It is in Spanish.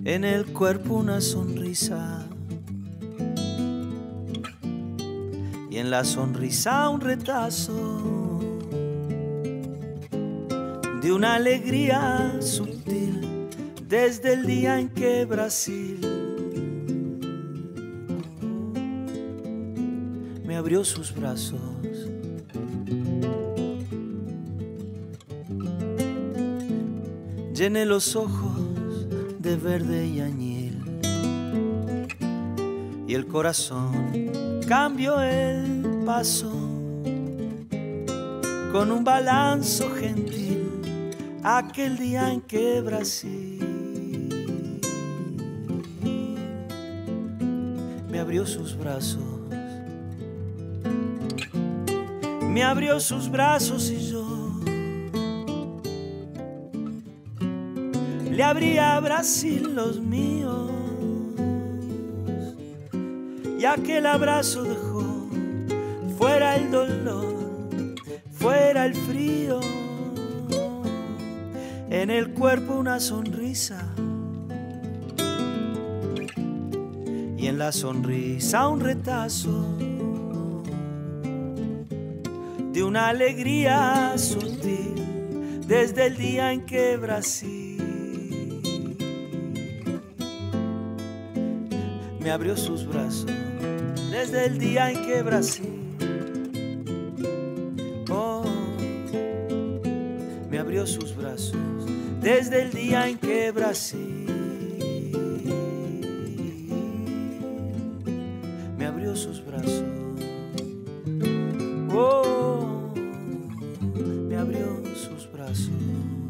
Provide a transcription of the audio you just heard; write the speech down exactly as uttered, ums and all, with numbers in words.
en el cuerpo una sonrisa, y en la sonrisa un retazo de una alegría sutil desde el día en que Brasil me abrió sus brazos. Llené los ojos de verde y añil, y el corazón cambió el paso con un balanzo gentil aquel día en que Brasil me abrió sus brazos, me abrió sus brazos y yo le abría a Brasil los míos, y aquel abrazo dejó fuera el dolor, fuera el frío, en el cuerpo una sonrisa, y en la sonrisa un retazo de una alegría sutil desde el día en que Brasil me abrió sus brazos, desde el día en que Brasil, oh, me abrió sus brazos, desde el día en que Brasil me abrió sus brazos, oh, me abrió sus brazos.